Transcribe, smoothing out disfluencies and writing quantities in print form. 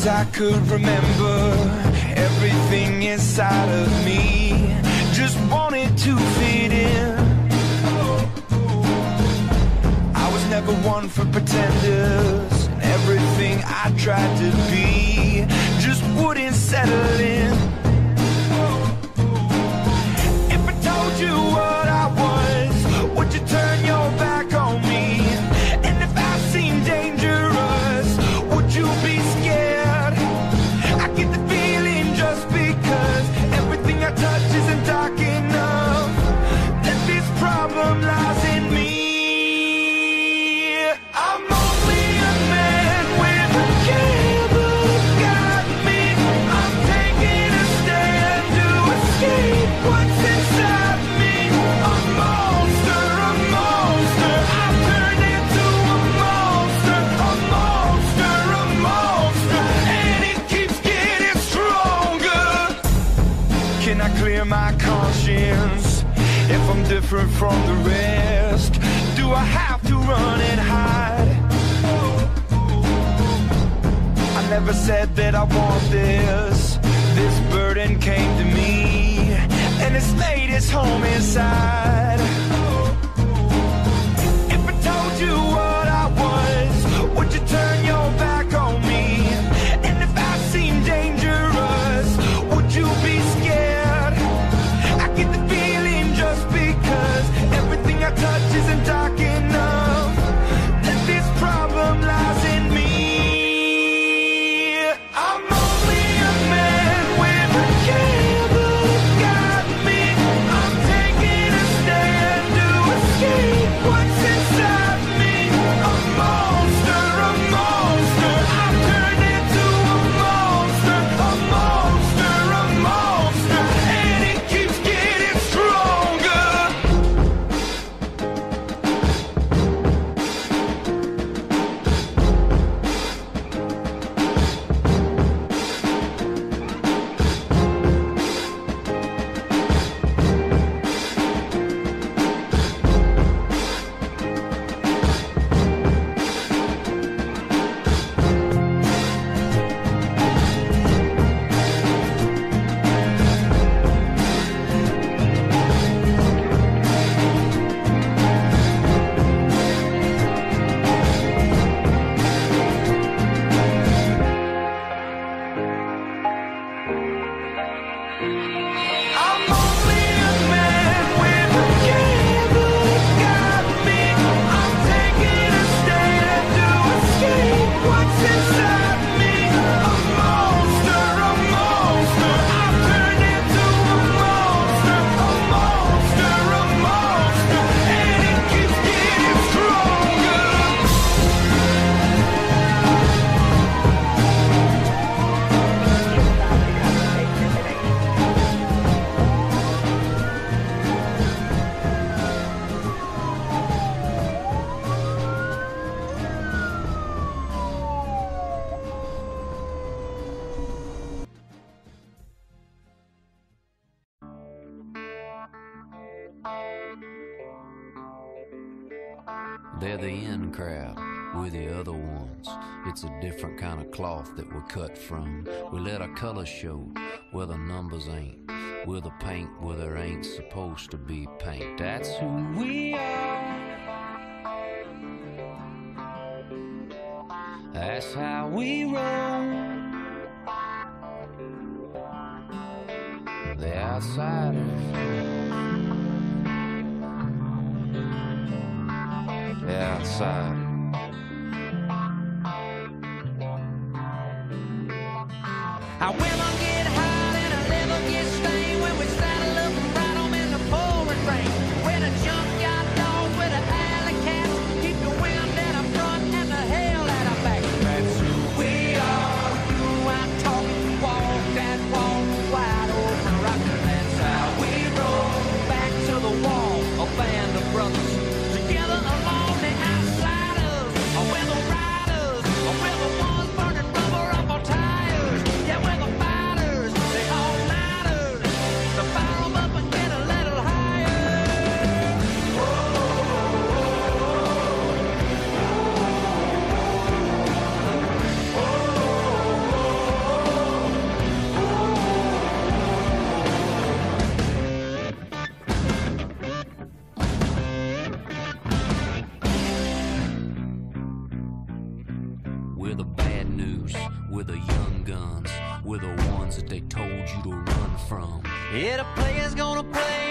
I could remember, everything inside of me just wanted to fit in. I was never one for pretenders, and everything I tried to be just wouldn't settle in. If I told you what I was, would you turn your back on me? And if I seemed dangerous, would you be scared? I get the feeling just because everything I touch isn't dark enough, that this problem lies in me. I'm only a man with a candle got me. I'm taking a stand to escape what's inside me. A monster, a monster. I've turned into a monster, a monster, a monster, and it keeps getting stronger. Can I clear my conscience if I'm different from the rest? Do I have to run and hide? I never said that I want this. This burden came to me, and it's made its home inside. If I told you what I was, would you turn your back on me? And if I seem dangerous, would you be scared? I get the feeling just because everything I touch isn't dark enough, that this problem lies in me. I'm only a man with a candle got me. I'm taking a stand to escape what's inside me. A monster, a monster. I've turned into a monster, a monster, a monster, and it keeps getting stronger. I'm only a man with a candle got me. I'm taking a stand to escape what's inside me. A monster, a monster. I've turned into a monster, a monster, a monster, and it keeps getting stronger. They're the in crowd, we're the other ones. It's a different kind of cloth that we're cut from. We let our colors show where the numbers ain't. We're the paint where there ain't supposed to be paint. That's who we are. That's how we roll. The outsiders, the outsider. Our women get hot and our liver gets stained when we saddle up and ride 'em in the pouring rain. We're the junkyard dogs, we're the alley cats. Keep the wind at our front and the hell at our back. That's who we are. You ain't talking, walk that walk wide open rockin'. That's how we roll. Back to the wall, a band of brothers together along the outside of We're the young guns, we're the ones that they told you to run from. Yeah, the player's gonna play